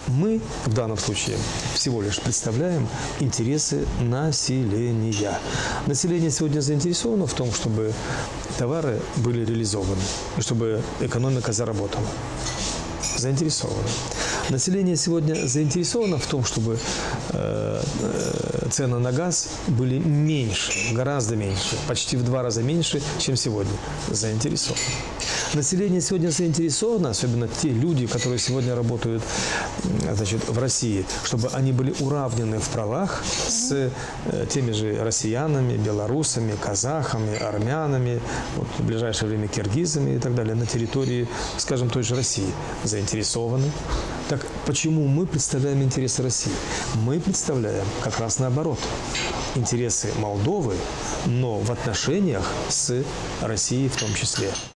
Мы в данном случае всего лишь представляем интересы населения. Население сегодня заинтересовано в том, чтобы товары были реализованы, и чтобы экономика заработала. Заинтересовано. Население сегодня заинтересовано в том, чтобы цены на газ были меньше, гораздо меньше, почти в 2 раза меньше, чем сегодня. Заинтересовано. Население сегодня заинтересовано, особенно те люди, которые сегодня работают, значит, в России, чтобы они были уравнены в правах с теми же россиянами, белорусами, казахами, армянами, вот, в ближайшее время киргизами и так далее на территории, скажем, той же России. Заинтересованы. Так почему мы представляем интересы России? Мы представляем как раз наоборот. Интересы Молдовы, но в отношениях с Россией в том числе.